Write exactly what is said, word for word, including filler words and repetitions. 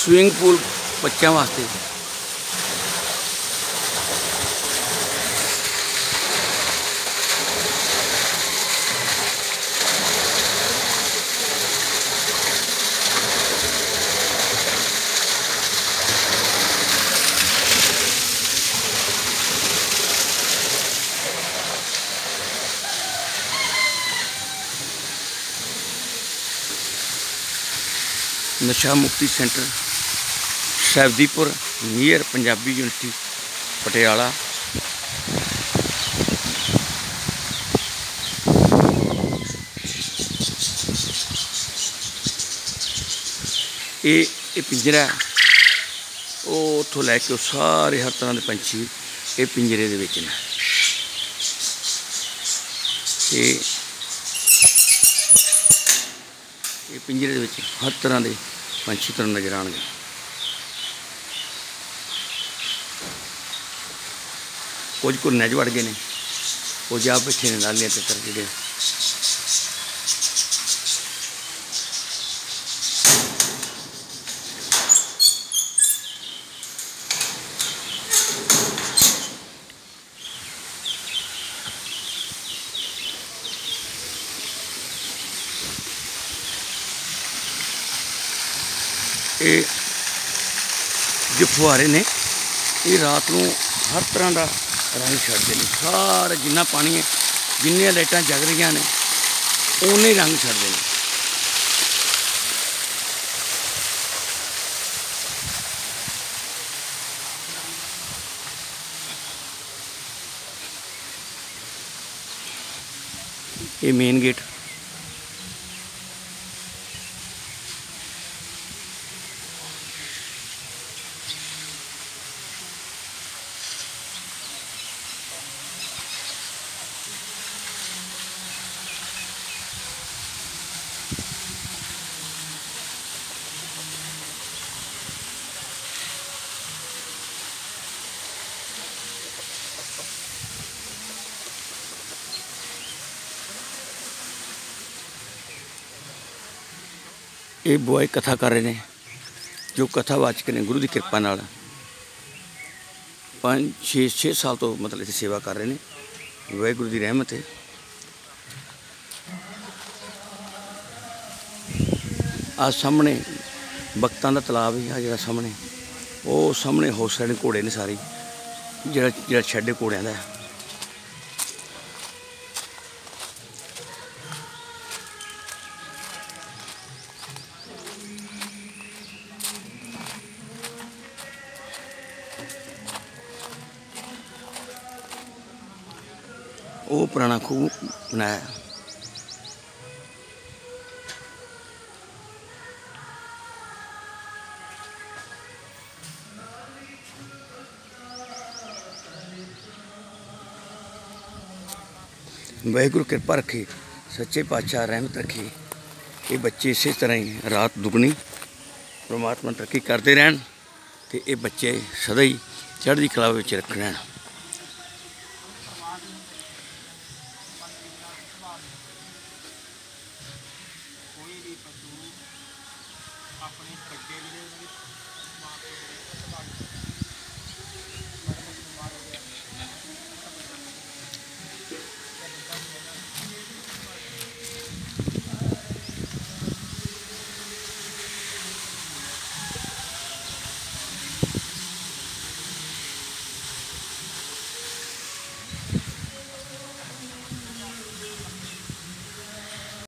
Swimming pool बच्चों वास्ते। नशा मुक्ति सेंटर साifdipur नियर पंजाबी यूनिवर्सिटी पटियाला। ये ये पिंजरा है, वो उतों लैके सारे हर तरह के पंछी ये पिंजरे दे विच ने। ये ये पिंजरे दे विच हर तरह के पंछी तुहानूं नज़र आउणगे। कुछ घुरने च वड़ गए ने, कुछ आ बैठे ने नालियां ते तर जिहड़े। ये जो फुहारे ने ये रात को हर तरह का रंग छड्डदे ने। सारा जिन्ना पानी है, जिन्नियां लाइटां जग रही ने उन्ने रंग छड्डदे ने। ये मेन गेट ये बॉय कथा कर रहे हैं, जो कथावाचक ने गुरु की कृपा नाल पाँच छे छे साल तो मतलब इतने सेवा कर रहे हैं। वाहिगुरू की रहमत है। आ सामने भगतां दा तलाब है, आ सामने वो सामने हौस साइड घोड़े ने सारे, जरा जरा शेड घोड़ियां दा है। वो पुराना खूह बनाया। वाहिगुरू कृपा रखे, सच्चे पातशाह रहमत रखे। ये बच्चे इस तरह ही रात दुगनी परमात्मा तरक्की करते रहन ते ये बच्चे सदा ही चढ़दी कला विच रखण। अपने